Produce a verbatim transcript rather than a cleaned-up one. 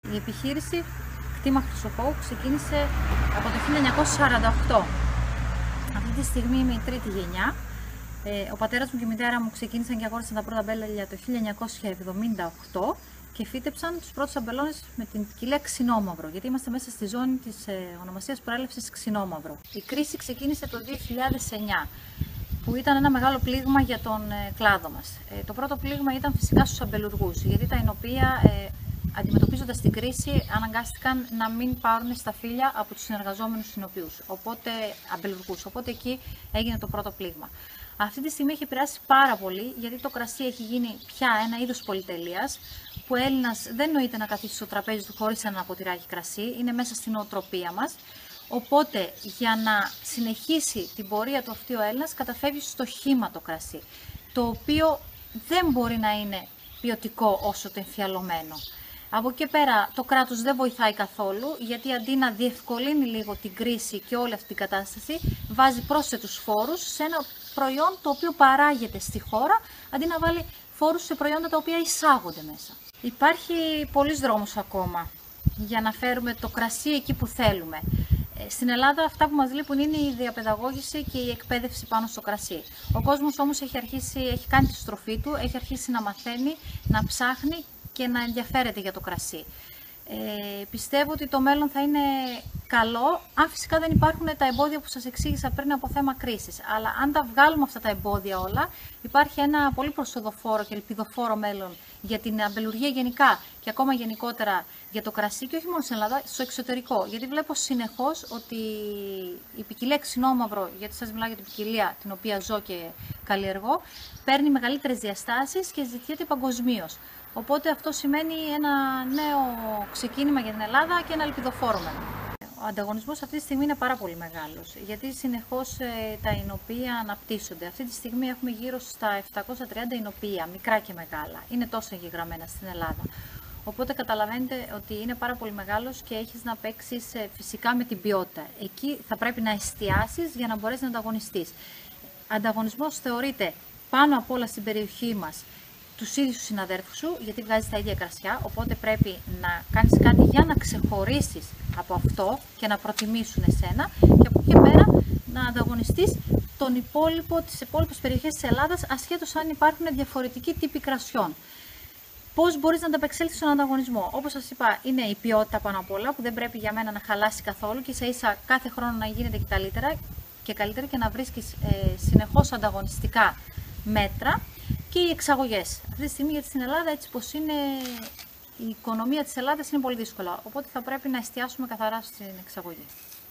Η επιχείρηση κτήμα Χρυσοχώου ξεκίνησε από το χίλια εννιακόσια σαράντα οκτώ. Αυτή τη στιγμή είμαι η τρίτη γενιά. Ε, ο πατέρας μου και η μητέρα μου ξεκίνησαν και αγόρασαν τα πρώτα αμπέλια το χίλια εννιακόσια εβδομήντα οκτώ και φύτεψαν τους πρώτους αμπελώνες με την ποικιλία ξινόμαυρο, γιατί είμαστε μέσα στη ζώνη της ε, ονομασίας προέλευσης ξινόμαυρο. Η κρίση ξεκίνησε το δύο χιλιάδες εννιά, που ήταν ένα μεγάλο πλήγμα για τον ε, κλάδο μας. Ε, το πρώτο πλήγμα ήταν φυσικά στους αμπελουργούς, γιατί τα εινοπεία, ε, αντιμετωπίζοντας την κρίση, αναγκάστηκαν να μην πάρουν σταφύλια από τους συνεργαζόμενους εινοποιούς, οπότε, αμπελουργούς, οπότε εκεί έγινε το πρώτο πλήγμα. Αυτή τη στιγμή έχει επηρεάσει πάρα πολύ, γιατί το κρασί έχει γίνει πια ένα είδος πολυτελείας, που ο Έλληνας δεν νοείται να καθίσει στο τραπέζι του χωρίς ένα ποτηράκι κρασί, είναι μέσα στην νοοτροπία μας. Οπότε, για να συνεχίσει την πορεία του αυτή ο Έλληνας, καταφεύγει στο χύματο κρασί, το οποίο δεν μπορεί να είναι ποιοτικό όσο το εμφιαλωμένο. Από εκεί πέρα το κράτος δεν βοηθάει καθόλου, γιατί αντί να διευκολύνει λίγο την κρίση και όλη αυτή την κατάσταση, βάζει πρόσθετους φόρους σε ένα προϊόν το οποίο παράγεται στη χώρα, αντί να βάλει φόρους σε προϊόντα τα οποία εισάγονται μέσα. Υπάρχει πολλής δρόμος ακόμα για να φέρουμε το κρασί εκεί που θέλουμε. Στην Ελλάδα αυτά που μας λείπουν είναι η διαπαιδαγώγηση και η εκπαίδευση πάνω στο κρασί. Ο κόσμος όμως έχει, αρχίσει, έχει κάνει τη στροφή του, έχει αρχίσει να μαθαίνει, να ψάχνει και να ενδιαφέρεται για το κρασί. Ε, πιστεύω ότι το μέλλον θα είναι καλό, αν φυσικά δεν υπάρχουν τα εμπόδια που σας εξήγησα πριν από θέμα κρίσης. Αλλά αν τα βγάλουμε αυτά τα εμπόδια όλα, υπάρχει ένα πολύ προσοδοφόρο και ελπιδοφόρο μέλλον για την αμπελουργία γενικά και ακόμα γενικότερα για το κρασί, και όχι μόνο στην Ελλάδα, στο εξωτερικό. Γιατί βλέπω συνεχώς ότι η ποικιλία ξινόμαυρο, γιατί σας μιλάω για την ποικιλία την οποία ζω και καλλιεργώ, παίρνει μεγαλύτερες διαστάσεις και ζητιέται παγκοσμίως. Οπότε αυτό σημαίνει ένα νέο ξεκίνημα για την Ελλάδα και ένα ελπιδοφόρο μέλλον. Ο ανταγωνισμός αυτή τη στιγμή είναι πάρα πολύ μεγάλος, γιατί συνεχώς ε, τα εινοπεία αναπτύσσονται. Αυτή τη στιγμή έχουμε γύρω στα επτακόσια τριάντα εινοπεία, μικρά και μεγάλα. Είναι τόσο εγγεγραμμένα στην Ελλάδα. Οπότε καταλαβαίνετε ότι είναι πάρα πολύ μεγάλος και έχεις να παίξεις ε, φυσικά με την ποιότητα. Εκεί θα πρέπει να εστιάσεις για να μπορέσεις να ανταγωνιστείς. Ανταγωνισμός θεωρείται πάνω απ' όλα στην περιοχή μας τους ίδιους τους συναδέρφους σου, γιατί βγάζεις τα ίδια κρασιά, οπότε πρέπει να κάνεις κάτι για να ξεχωρίσεις από αυτό και να προτιμήσουν εσένα, και από εκεί και πέρα να ανταγωνιστείς τον υπόλοιπο, τις υπόλοιπες περιοχές της Ελλάδας, ασχέτως αν υπάρχουν διαφορετικοί τύποι κρασιών. Πώς μπορείς να ανταπεξέλθεις στον ανταγωνισμό? Όπως σας είπα, είναι η ποιότητα πάνω απ' όλα, που δεν πρέπει για μένα να χαλάσει καθόλου και ίσα ίσα κάθε χρόνο να γίνεται και καλύτερα και, καλύτερα και να βρίσκεις ε, συνεχώς ανταγωνιστικά μέτρα. Και οι εξαγωγές. Αυτή τη στιγμή, γιατί στην Ελλάδα, έτσι πως είναι, η οικονομία της Ελλάδας είναι πολύ δύσκολα. Οπότε θα πρέπει να εστιάσουμε καθαρά στην εξαγωγή.